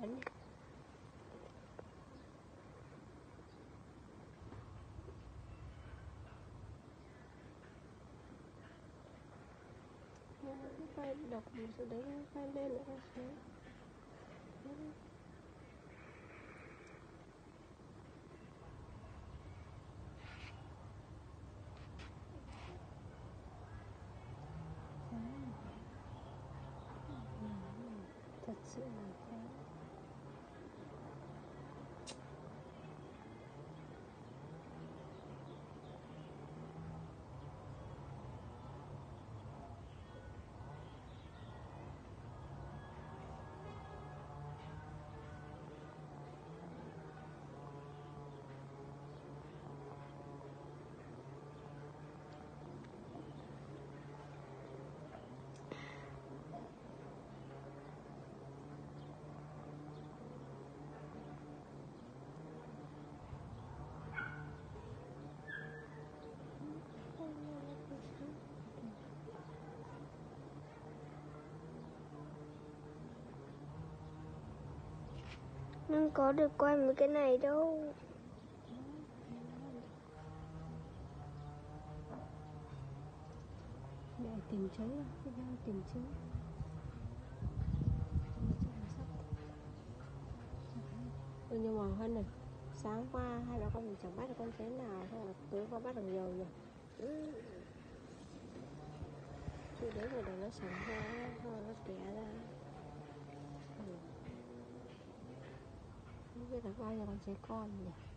Ấn đi. Cái file đọc rồi đấy, file lên nữa xem. Thật sự là thế. Nhưng có được quay mấy cái này đâu. Mẹ tìm chứ, tìm chứ. Nhưng mà hơn này, sáng qua hai đứa con mình chẳng bắt được con chén nào, thôi là tối qua bắt được nhiều rồi. Chị đấy rồi nó sống ra, nó té ra. Không biết là bao nhiêu con trẻ con nhỉ.